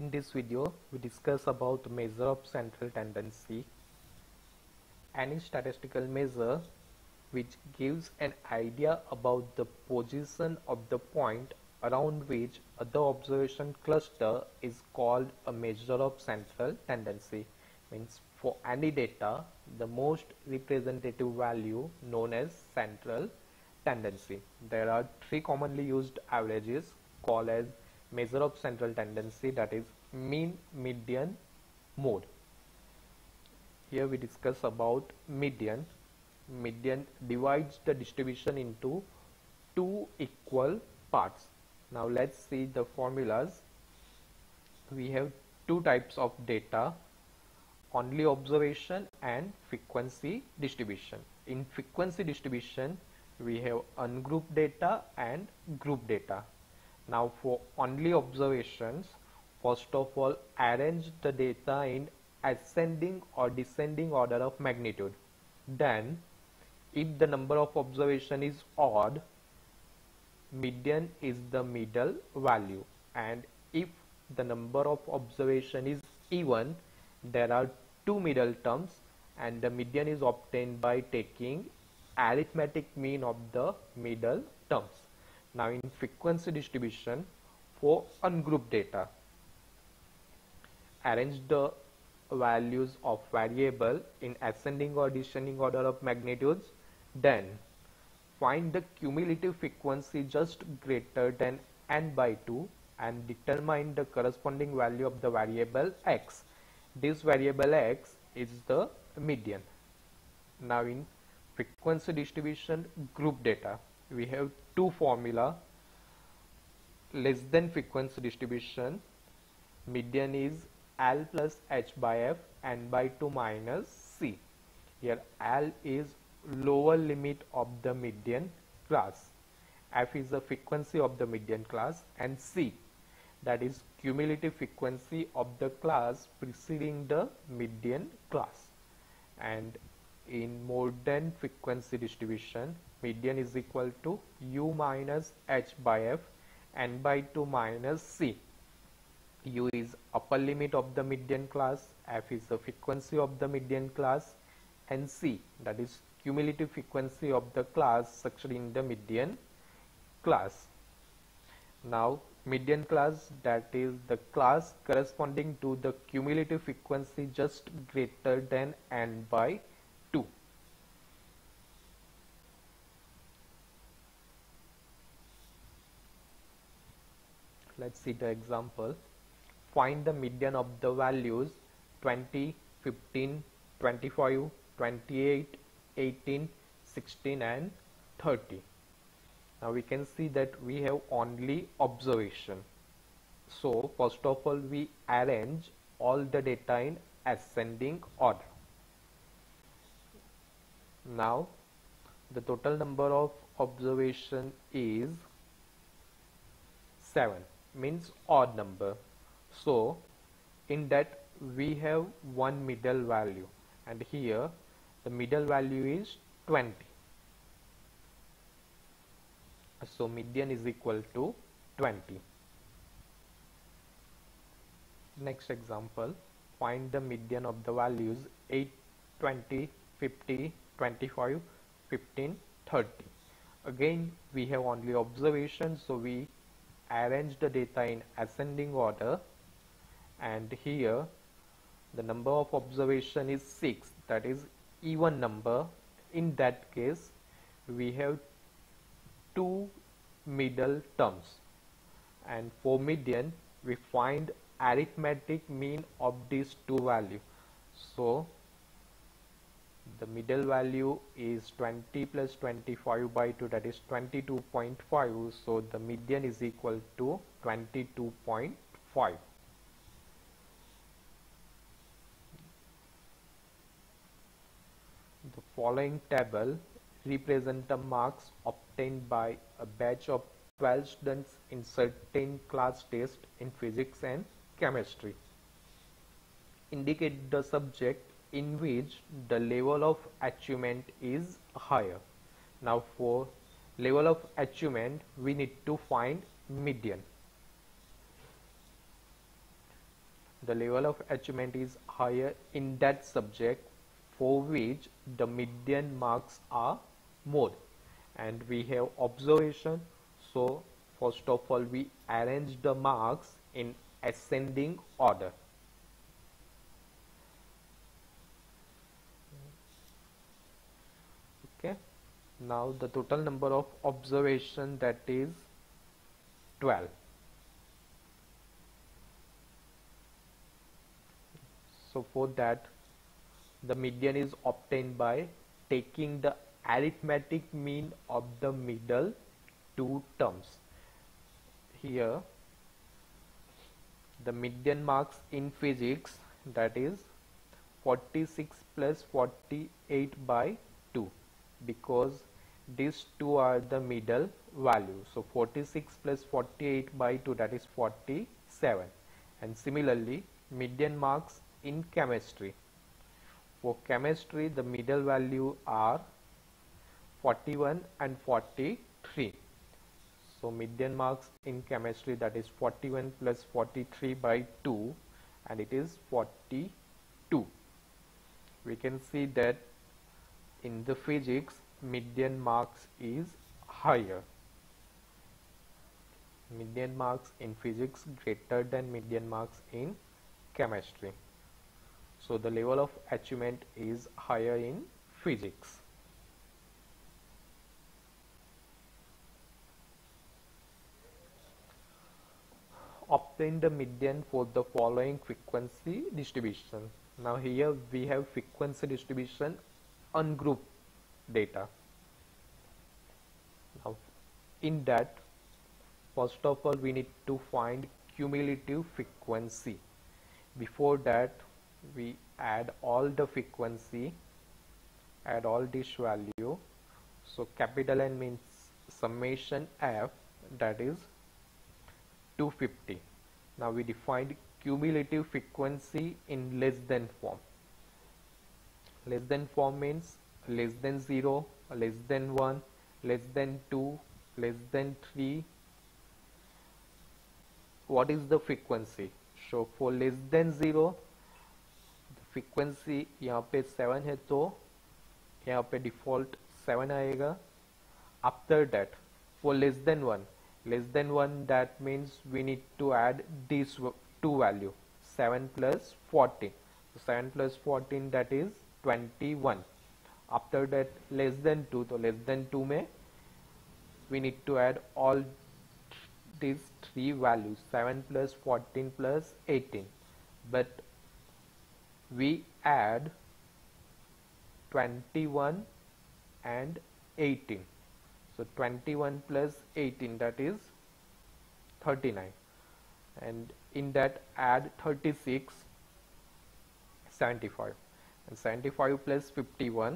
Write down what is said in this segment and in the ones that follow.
In this video, we discuss about measure of central tendency, any statistical measure which gives an idea about the position of the point around which the observation cluster is called a measure of central tendency. Means for any data, the most representative value known as central tendency. There are three commonly used averages called as measure of central tendency, that is mean, median, mode. Here we discuss about median. Median divides the distribution into two equal parts. Now let's see the formulas. We have two types of data, only observation and frequency distribution. In frequency distribution, we have ungrouped data and group data. Now for only observations, first of all arrange the data in ascending or descending order of magnitude. Then if the number of observation is odd, median is the middle value, and if the number of observation is even, there are two middle terms and the median is obtained by taking arithmetic mean of the middle terms. Now in frequency distribution, for ungrouped data, arrange the values of variable in ascending or descending order of magnitudes. Then find the cumulative frequency just greater than n by 2 and determine the corresponding value of the variable x. This variable x is the median. Now in frequency distribution group data, we have two formula. Less than frequency distribution, median is L plus h by f, n by 2 minus c. Here L is lower limit of the median class, f is the frequency of the median class, and c, that is cumulative frequency of the class preceding the median class. And in more than frequency distribution, median is equal to u minus h by f, n by 2 minus c. U is upper limit of the median class, f is the frequency of the median class, and c, that is cumulative frequency of the class succeeding the median class. Now median class, that is the class corresponding to the cumulative frequency just greater than n by 2. Let's see the example. Find the median of the values 20, 15, 25, 28, 18, 16 and 30. Now we can see that we have only observation. So first of all we arrange all the data in ascending order. Now the total number of observation is 7, means odd number. So in that we have one middle value, and here the middle value is 20. So median is equal to 20. Next example, find the median of the values 8, 20, 50, 25, 15, 30. Again we have only observation, so we arrange the data in ascending order, and here the number of observation is 6, that is even number. In that case we have two middle terms, and for median we find arithmetic mean of these two values. So the middle value is 20 plus 25 by 2, that is 22.5. so the median is equal to 22.5. The following table represent the marks obtained by a batch of 12 students in certain class tests in physics and chemistry. Indicate the subject in which the level of achievement is higher. Now for level of achievement we need to find median. the level of achievement is higher in that subject for which the median marks are more. And we have observation. So first of all, we arrange the marks in ascending order. Okay, now the total number of observation, that is 12. So for that, the median is obtained by taking the arithmetic mean of the middle two terms. Here the median marks in physics, that is 46 plus 48 by 2, because these two are the middle value. So 46 plus 48 by 2, that is 47. And similarly, median marks in chemistry. For chemistry, the middle value are 41 and 43. So median marks in chemistry, that is 41 plus 43 by 2, and it is 42. We can see that in the physics, median marks is higher. Median marks in physics greater than median marks in chemistry. So the level of achievement is higher in physics. Obtain the median for the following frequency distribution. Now here we have frequency distribution ungrouped data. Now in that, first of all, we need to find cumulative frequency. Before that, we add all the frequency, add all this value. So capital N means summation F, that is 250. Now we defined cumulative frequency in less than form. Less than form means less than 0, less than 1, less than 2, less than 3. What is the frequency? So for less than 0, the frequency यहाँ पे 7 है, तो यहाँ पे default 7 आएगा. After that, for less than 1, that means we need to add these two value, 7 plus 14. So 7 plus 14, that is 21. After that, less than 2, so less than 2 में we need to add all these three values, 7 plus 14 plus 18, but we add 21 and 18. So 21 plus 18, that is 39, and in that add 36, 75, and 75 plus 51,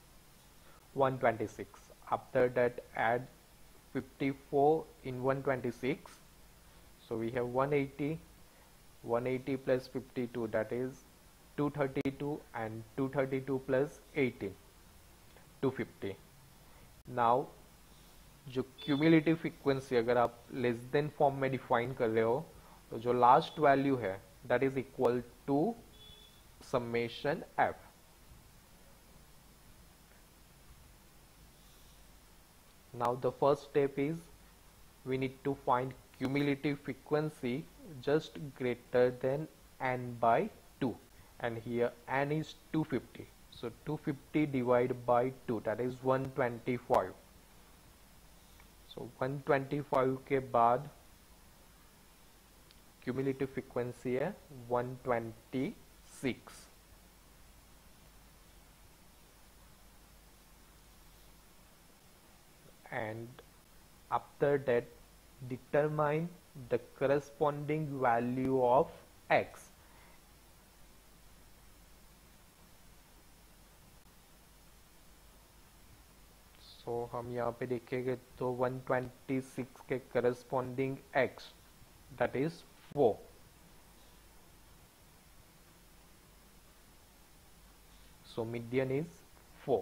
126. After that, add 54 in 126, so we have 180. 180 plus 52, that is 232, and 232 plus 18, 250. Now जो cumulative frequency अगर आप less than form में define कर रहे हो, तो जो last value है that is equal to summation F. Now the first step is we need to find cumulative frequency just greater than n by 2, and here n is 250. So 250 divided by 2, that is 125. So 125 के बाद cumulative frequency है 126. And after that, determine the corresponding value of x. So हम यहाँ पे देखेंगे तो 126 के corresponding x, that is 4. So median is 4.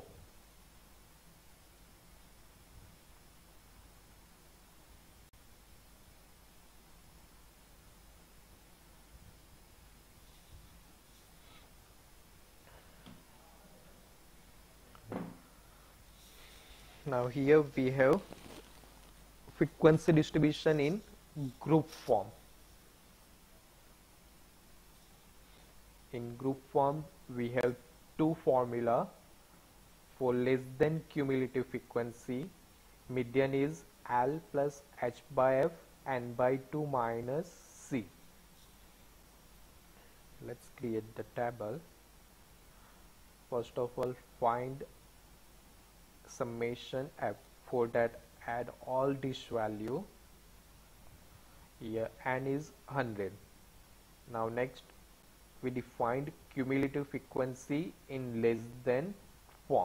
Now here we have frequency distribution in group form. In group form, we have two formula for less than cumulative frequency. Median is L plus H by F n by 2 minus C. Let's create the table. First of all, find summation F. For that, add all this value. Here n is 100. Now next, we defined cumulative frequency in less than form.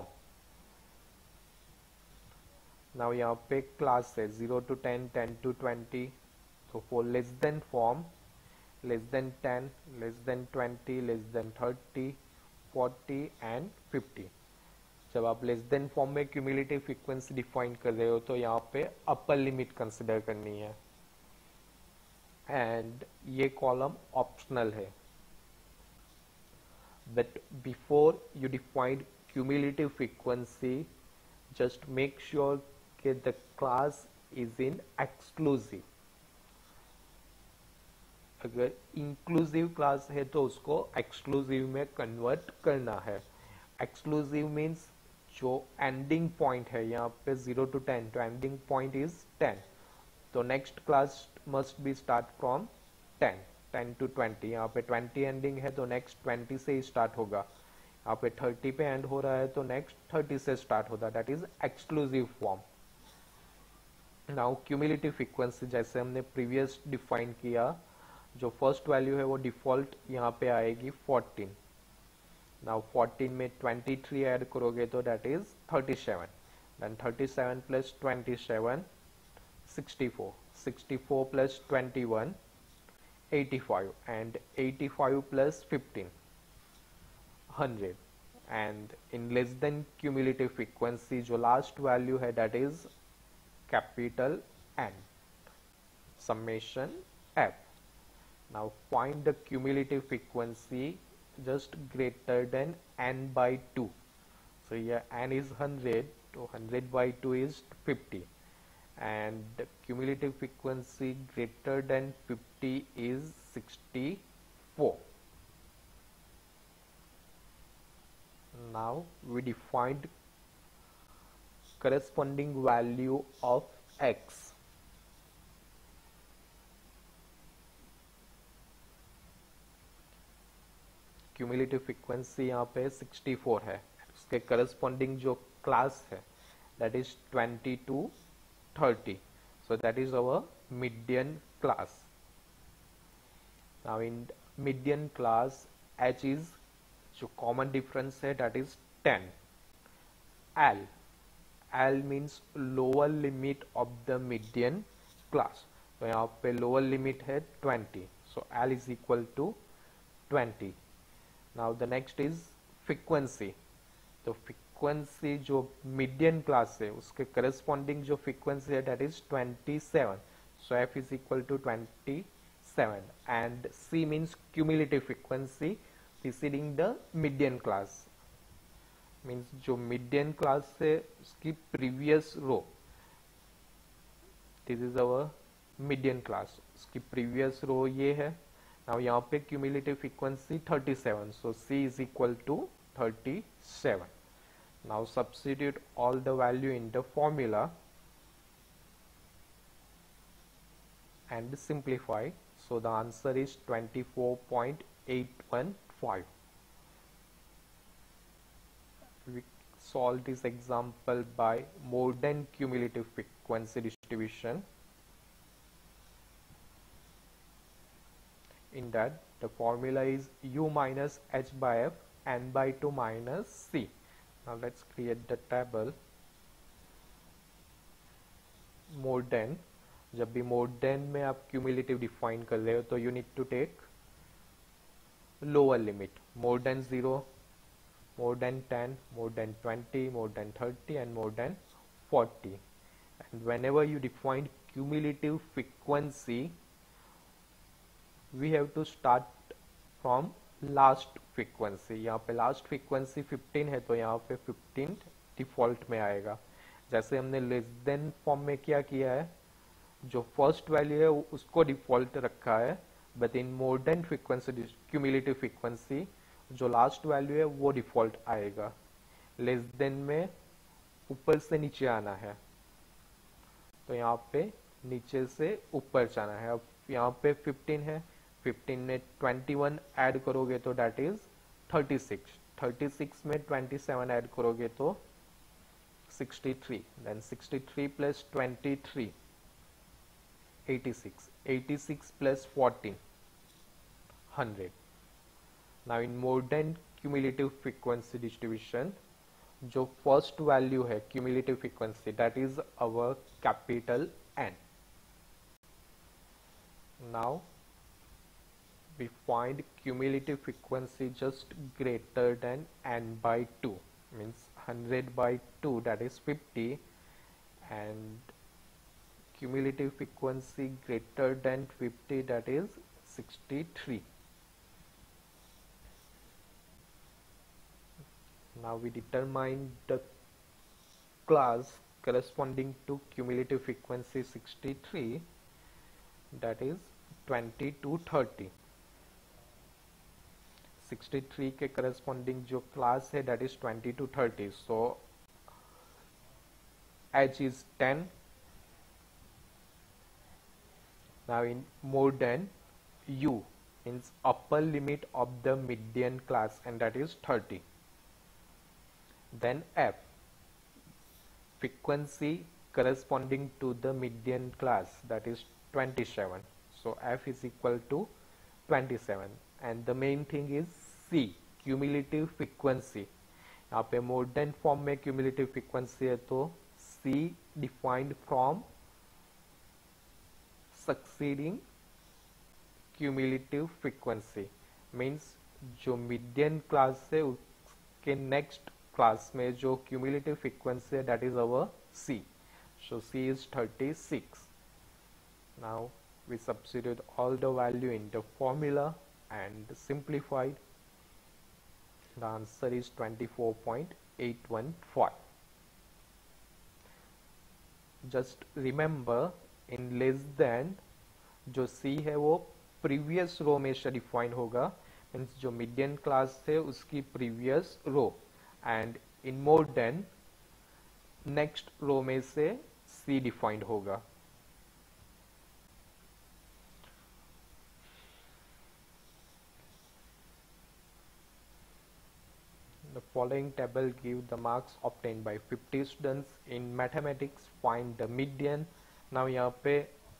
Now यहाँ पे class है 0 to 10, 10 to 20. So for less than form, less than 10, less than 20, less than 30, 40 and 50. जब आप less than form में cumulative frequency define कर रहे हो तो यहाँ पे अपर लिमिट कंसिडर करनी है, एंड ये कॉलम ऑप्शनल है. But before you define cumulative frequency, just make sure that the class is in exclusive. अगर इंक्लूसिव क्लास है तो उसको एक्सक्लूसिव में कन्वर्ट करना है. एक्सक्लूसिव मीन्स जो एंडिंग पॉइंट है यहाँ पे 0 to 10, तो एंडिंग पॉइंट इज 10, तो next class must be start from 10, 10 to 20. यहाँ पे 20 एंडिंग है तो नेक्स्ट 20 से ही स्टार्ट होगा. यहाँ पे 30 पे एंड हो रहा है तो नेक्स्ट 30 से स्टार्ट होता है. That is exclusive form. Now cumulative frequency जैसे हमने प्रीवियस डिफाइन किया, जो फर्स्ट वैल्यू है वो डिफॉल्ट यहाँ पे आएगी 14. नाउ 14 में 23 ऐड करोगे तो that is 37. Then 37 plus 27 64, 64 plus 21 85, and 85 plus 15 100. And in less than cumulative frequency जो last value है that is capital N, summation F. Now find the cumulative frequency just greater than n by 2. So here n is 100, so 100 by 2 is 50. And the cumulative frequency greater than 50 is 64. Now we defined corresponding value of x. Cumulative frequency यहाँ पे 64 है. उसके corresponding जो class है that is 20 to 30. So that is our median class. Now in median class H is जो common difference है that is 10. L, L means lower limit of the median class. तो यहाँ पे lower limit है 20. So L is equal to 20. Now the next is frequency. तो frequency जो median class है उसके corresponding जो frequency है that is 27. So F is equal to 27. And C means cumulative frequency preceding the median class. Means जो median class है उसकी previous row. This is our median class. उसकी previous row ये है. Now यहाँ पे cumulative frequency 37. So C is equal to 37. Now substitute all the value in the formula and simplify. So the answer is 24.815. We solve this example by Morden cumulative frequency distribution. In that the formula is U minus H by F n by 2 minus C. Now let's create the table. Morden, जब भी Morden में आप cumulative define कर रहे हो तो you need to take lower limit, more than 0, more than 10, more than 20, more than 30 and more than 40. And whenever you define cumulative frequency, we have to start from last frequency. यहाँ पे last frequency 15 है तो यहाँ पे 15 default में आएगा. जैसे हमने लेस देन फॉर्म में क्या किया है, जो फर्स्ट वैल्यू है उसको डिफॉल्ट रखा है, but in more than frequency cumulative frequency जो लास्ट वैल्यू है वो डिफॉल्ट आएगा। लेस देन में ऊपर से नीचे आना है, तो यहाँ पे नीचे से ऊपर जाना है। अब यहाँ पे 15 है, 15 में 21 ऐड करोगे तो डेट इज 36, 36 में 27 ऐड करोगे तो 63, then 63 plus 23 86, 86 plus 14 100। Now in more than cumulative frequency distribution जो फर्स्ट वैल्यू है cumulative frequency that is our capital N. Now we find cumulative frequency just greater than n by 2, means 100 by 2 that is 50, and cumulative frequency greater than 50 that is 63. Now we determine the class corresponding to cumulative frequency 63, that is 20 to 30. 63 के corresponding जो class है that is 20 to 30. So H is 10. Now in more than U means upper limit of the median class, and that is 30. Then F, frequency corresponding to the median class, that is 27. So F is equal to 27. And the main thing is C, cumulative frequency. यहाँ पे more than form में cumulative frequency है तो C defined from succeeding cumulative frequency, means जो median class है उसके next class में जो cumulative frequency है that is our C. So C is 36. Now we substitute all the value in the formula and simplified. The answer is 24.815. Just remember in less than जो C है वो previous row में से define होगा, means जो median class है उसकी previous row, and in more than next row में से C defined होगा. The following table give the marks obtained by 50 students in mathematics. Find the median. Now यहाँ पे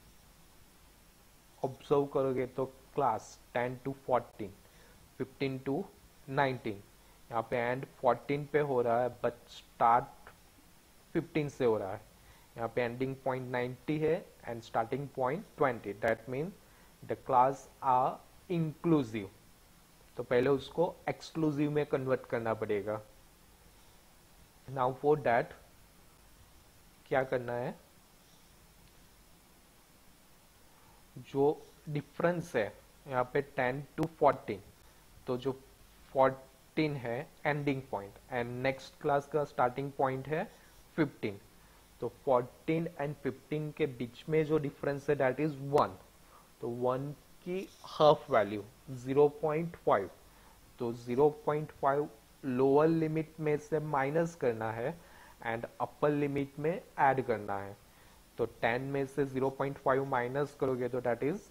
ऑब्जर्व करोगे तो क्लास 10 to 14, 15 to 19, यहाँ पे एंड 14 पे हो रहा है बट स्टार्ट 15 से हो रहा है. यहाँ पे एंडिंग पॉइंट 90 है and starting point 20. That mean the class are inclusive. तो पहले उसको एक्सक्लूसिव में कन्वर्ट करना पड़ेगा. नाउ फॉर दैट क्या करना है, जो डिफरेंस है यहाँ पे 10 to 14, तो जो 14 है ending point and next class का स्टार्टिंग पॉइंट है 15, तो 14 एंड 15 के बीच में जो डिफरेंस है दैट इज 1. तो 1 की हाफ वैल्यू 0.5, तो 0.5 लोअर लिमिट में से माइनस करना है एंड अपर लिमिट में ऐड करना है. तो 10 में से 0.5 माइनस करोगे तो that is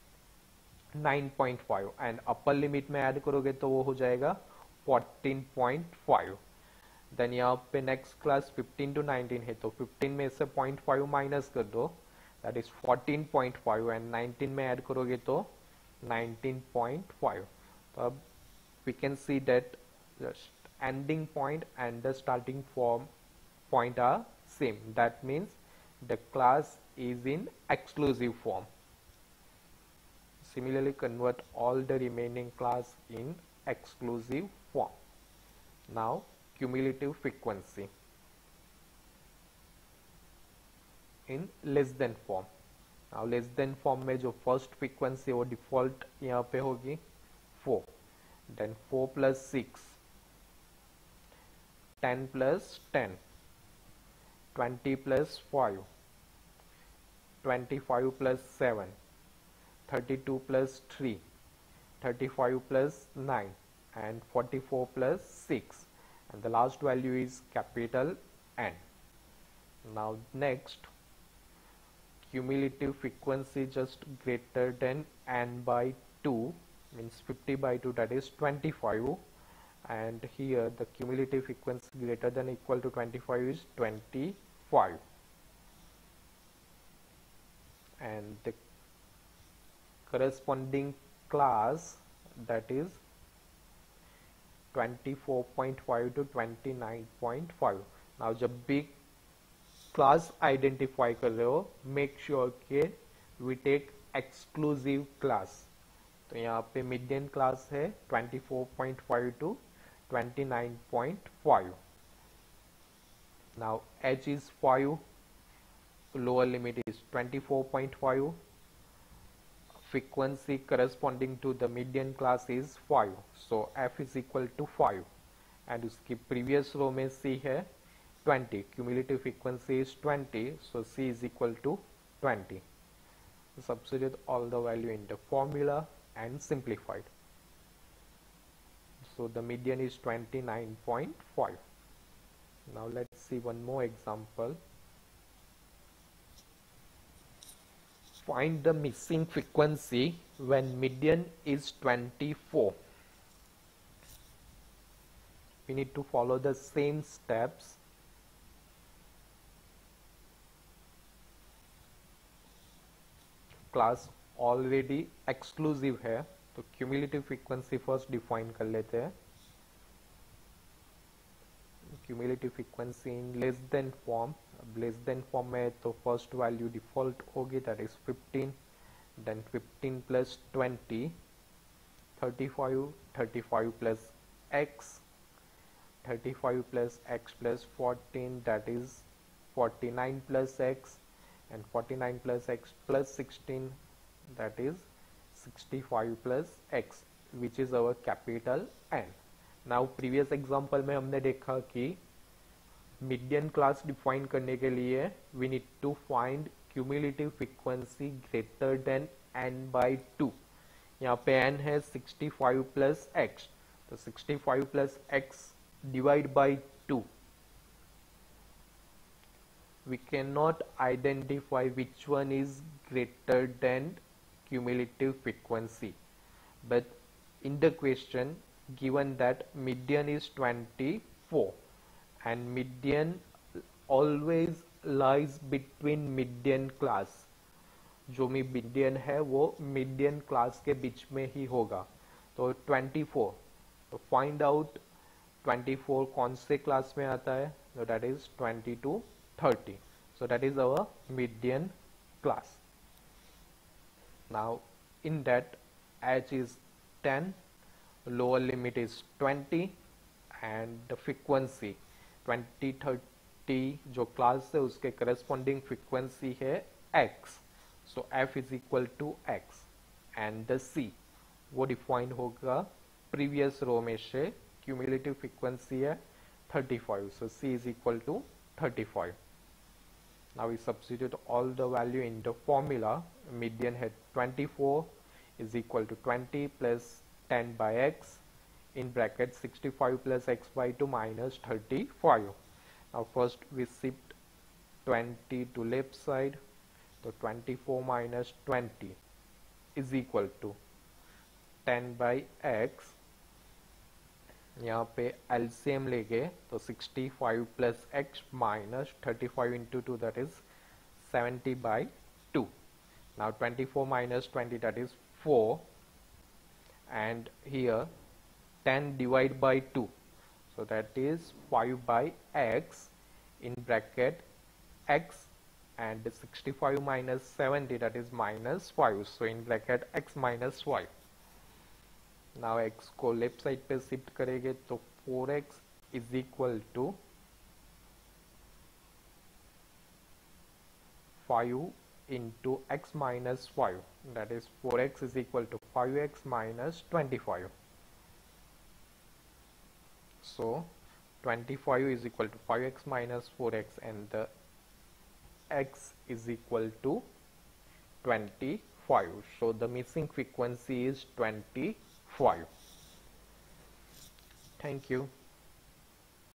9.5 and upper limit में ऐड करोगे तो वो हो जाएगा 14.5. देन यहाँ पे नेक्स्ट क्लास 15 to 19 है, तो 15 में से 0.5 माइनस कर दो दैट इज 14.5 एंड 19 में ऐड करोगे तो 19.5. तो अब we can see that the ending point and the starting point are same. That means the class is in exclusive form. Similarly, convert all the remaining class in exclusive form. Now, cumulative frequency in less than form. Now, less than form में जो first frequency वो default यहाँ पे होगी 4. Then 4 plus 6, 10 plus 10, 20 plus 5, 25 plus 7, 32 plus 3, 35 plus 9, and 44 plus 6, and the last value is capital N. Now next, cumulative frequency just greater than n by 2 means 50 by 2, that is 25, and here the cumulative frequency greater than or equal to 25 is 25, and the corresponding class, that is 24.5 to 29.5. now जब भी class identify कर रहे हो, make sure के we take exclusive class. तो यहाँ पे median class है 24.5 to 29.5. Now h is 5, lower limit is 24.5, frequency corresponding to the median class is 5, so f is equal to 5, and उसकी previous row में c है 20, cumulative frequency is 20, so c is equal to 20. Substitute all the value in the formula and simplified. So the median is 29.5. Now let's see one more example. Find the missing frequency when median is 24. We need to follow the same steps. Class already exclusive है, तो cumulative frequency first define कर लेते हैं. Cumulative frequency in less than form. अब less than form में तो first value default होगी, that is 15, then 15 plus 20, 35, 35 plus x, 35 plus x plus 14, that is 49 plus x, and 49 plus x plus 16, that is 65 plus x, which is our capital N. Now previous example में हमने देखा कि median class define करने के लिए we need to find cumulative frequency greater than n by 2. यहाँ पे n है 65 plus x, तो 65 plus x divide by 2. We cannot identify which one is greater than cumulative frequency, but in the question given that median is 24 and median always lies between median class, जो भी median है वो median class के बीच में ही होगा. तो 24, तो find out 24 कौन से क्लास में आता है, so that is 20 to 30, so that is our median class. Now in that h is 10, lower limit is 20, and the frequency 20 30 जो क्लास है उसके corresponding frequency है x, so f is equal to x, and the c वो define होगा previous row में से, cumulative frequency है 35, so c is equal to 35. Now we substitute all the value in the formula. Median had 24 is equal to 20 plus 10 by x in bracket 65 plus x by 2 minus 35. Now first we shift 20 to left side, so 24 minus 20 is equal to 10 by x. यहाँ पे LCM लेंगे तो 65 plus x minus 35 into 2, that is 70 by 2. Now 24 minus 20, that is 4, and here 10 divided by 2, so that is 5 by x in bracket x, and 65 minus 70, that is minus 5, so in bracket x minus 5. Now x को left side पे shift करेंगे तो 4x is equal to 5 into x minus 5, that is 4x is equal to 5x minus 25. So 25 is equal to 5x minus 4x, and the x is equal to 25. So the missing frequency is 25. Thank you.